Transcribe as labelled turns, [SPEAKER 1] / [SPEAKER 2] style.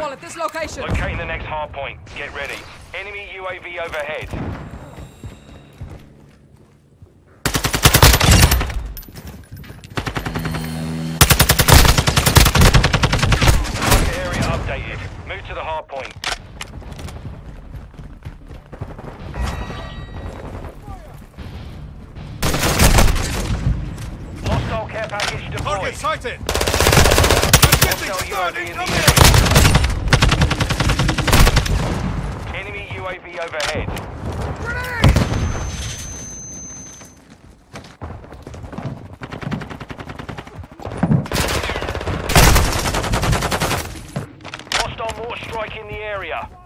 [SPEAKER 1] hostile at this location.
[SPEAKER 2] Locating the next hard point. Get ready. Enemy UAV overhead. Target area updated. Move to the hard point. Hostile care package deployed.
[SPEAKER 3] Target sighted! I'm getting
[SPEAKER 2] Hostile
[SPEAKER 3] stunned
[SPEAKER 2] UAV in the
[SPEAKER 3] incoming!
[SPEAKER 2] area. Enemy UAV overhead.
[SPEAKER 3] Grenade!
[SPEAKER 2] Hostile mortar strike in the area.